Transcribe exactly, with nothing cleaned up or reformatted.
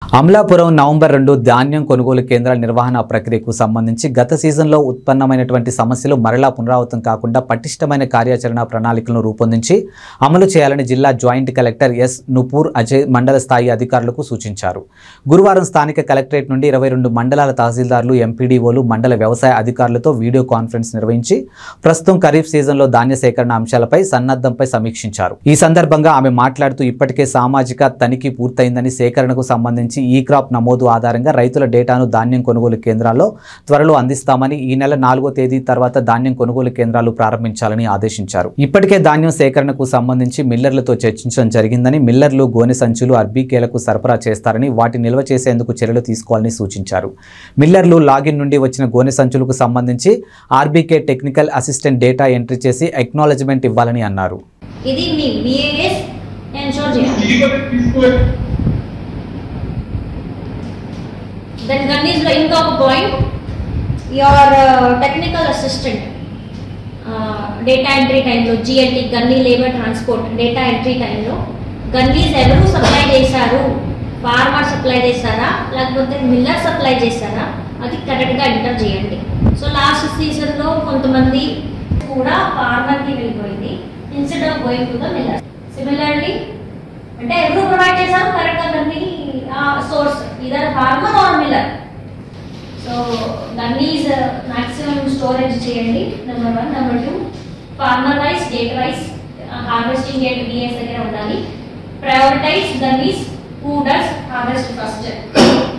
Amalapuram November రెండు ధాన్యం కొనుగోలు కేంద్రాల నిర్వహణ ప్రక్రియకు సంబంధించి గత సీజన్లో ఉత్పన్నమైనటువంటి సమస్యలు మరలా పునరావృతం కాకుండా పటిష్టమైన కార్యాచరణ ప్రణాళికలను రూపొందించి అమలు చేయాలని జిల్లా joint collector S Nupur Ajay మండల స్థాయి అధికారులకు సూచించారు. గురువారం స్థానిక కలెక్టరేట్ నుండి ఇరవై రెండు మండలాల తహసీల్దార్లు, ఎంపీడీఓలు, మండల వ్యవసాయ అధికారులతో వీడియో కాన్ఫరెన్స్ నిర్వహించి ప్రస్తుతం ఖరీఫ్ సీజన్లో ధాన్య సేకరణ అంశాలపై సన్నద్ధంపై సమీక్షించారు. ఈ సందర్భంగా ఆమె మాట్లాడుతూ ఇప్పటికే సామాజిక తనిఖీ పూర్తయిందని, సేకరణకు సంబంధించి ఈ క్రాప్ నమోదు ఆధారంగా రైతుల డేటాను ధాన్యం కొనుగోలు కేంద్రాల్లో త్వరలో అందిస్తామని, ఈ నెల నాలుగో తేదీ తర్వాత ధాన్యం కొనుగోలు కేంద్రాలు ప్రారంభించాలని ఆదేశించారు. ఇప్పటికే ధాన్యం సేకరణకు సంబంధించి మిల్లర్లతో చర్చించడం జరిగిందని, మిల్లర్లు గోనె సంచులు ఆర్బీకేలకు సరఫరా చేస్తారని, వాటిని నిల్వ చేసేందుకు చర్యలు తీసుకోవాలని సూచించారు. మిల్లర్లు లాగిన్ నుండి వచ్చిన గోనె సంచులకు సంబంధించి RBK technical assistant data entry చేసి అక్నాలెడ్జ్మెంట్ ఇవ్వాలని అన్నారు. ఇది మీ బిఏఎస్ ఎన్షూర్ చేయాలి. Then Ganni's line of point, your uh, technical assistant, uh, data entry time lo, G L T, Ganni labor transport, data entry time lo, Ganni's evaru supply chesaru, farmer supply chesara, lakapothe miller supply chesara, adi correct ga enter cheyandi. So last season lo kontamandi kuda farmer ki vellipoyindi instead of going to the miller. Similarly, అంటే ఎవరు provide చేశారు correct గా దాన్ని source either farmer or miller. So దాన్ని maximum storage చేయండి. Number one. Number two, farmer wise, date wise, harvesting date B S దగ్గర ఉండాలి. Prioritise that means who does harvest first.